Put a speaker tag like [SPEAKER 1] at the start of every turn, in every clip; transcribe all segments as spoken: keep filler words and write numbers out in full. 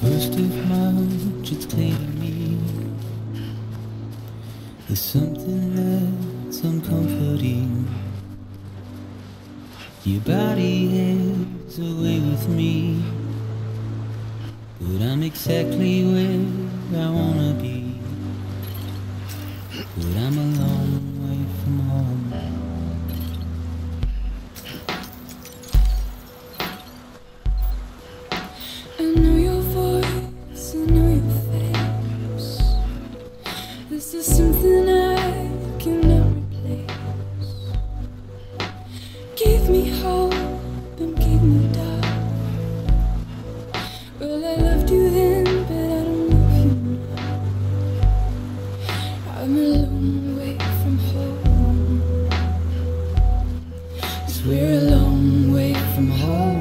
[SPEAKER 1] First of March, it's clear to me there's something that's uncomforting. Your body is away with me, but I'm exactly where I wanna be. But I'm a long way from home.
[SPEAKER 2] I know your voice, I know your face. This is something I cannot replace. Give me hope and give me doubt. Well, I loved you then, but I don't love you now. I'm a long way from home. 'Cause we're a long way from home.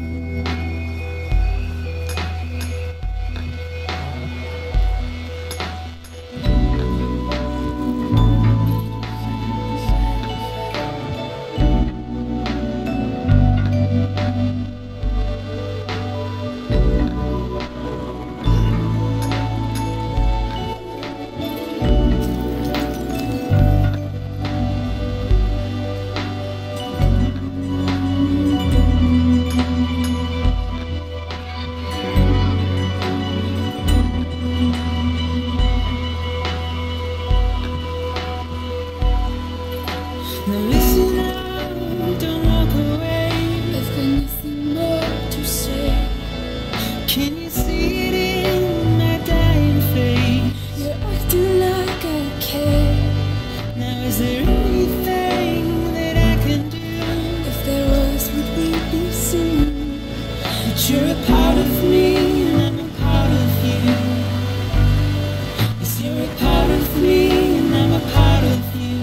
[SPEAKER 1] Now listen up, don't walk away.
[SPEAKER 2] I've got nothing more to say.
[SPEAKER 1] Can you see it in my dying face?
[SPEAKER 2] You're acting like I care.
[SPEAKER 1] Now is there anything that I can do?
[SPEAKER 2] If there was, would we be singing?
[SPEAKER 1] But you're a part of me and I'm a part of you. Yes, you're a part of me and I'm a part of you.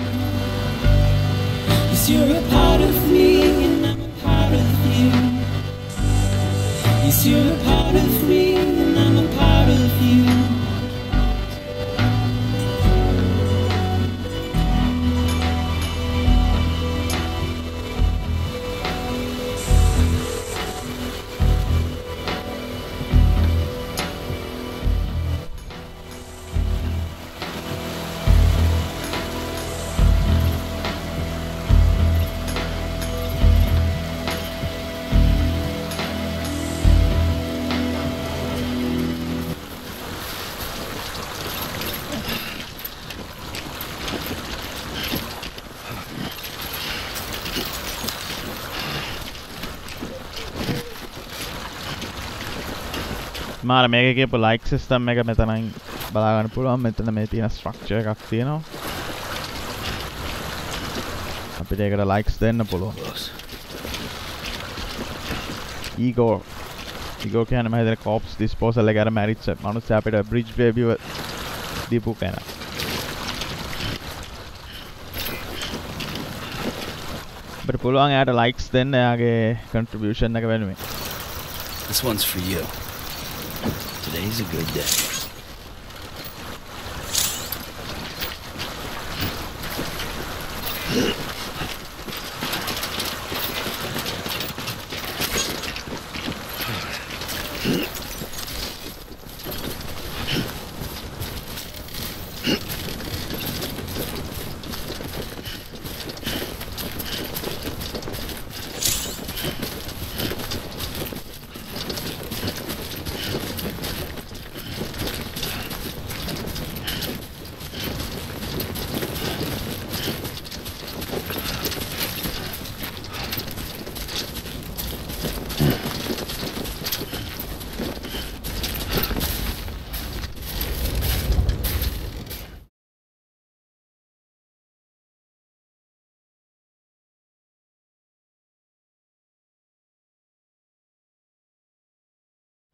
[SPEAKER 1] Yes, you're a part of me and I'm a part of you. Yes, you're a part of me and I'm a part of you.
[SPEAKER 3] මාර මේක කියපු like system එක මෙතනින් බලා ගන්න පුළුවන්. මෙතන මේ තියෙන ස්ට්‍රක්චර් එකක් තියෙනවා. අපිට ඒකට ලයික්ස් දෙන්න පුළුවන්. ඊගෝ ඊගෝ කියන්නේ මම හිතන්නේ කෝප්ස් ඩිස්පෝසල් එක අර මැරිච්ච මනුස්සයා අපිට බ්‍රිජ් බේබිව දීපු කෙනා. අපිට පුළුවන් එයාට ලයික්ස් දෙන්න එයාගේ කන්ට්‍රිබියුෂන් එක වෙනුවෙන්.
[SPEAKER 4] This one's for you. Today's a good day.